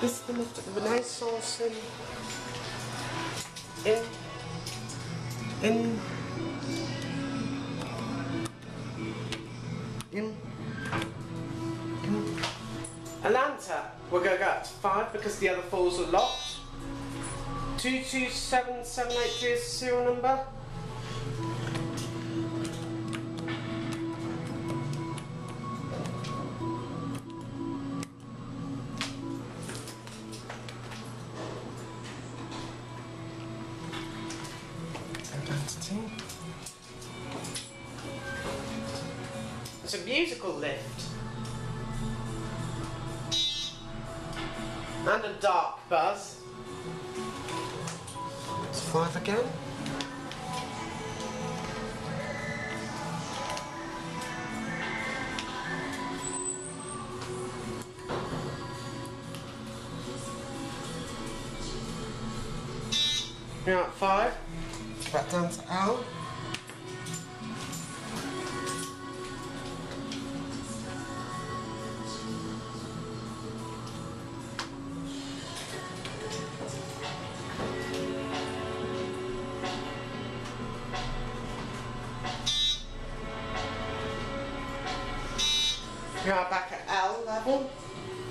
This is the lift at the Renaissance in Atlanta. We're going to go up to 5 because the other 4s are locked. 227783 is the serial number. It's a musical lift. And a dark buzz. It's 5 again. You're at 5. Back down to L. You're back at L level.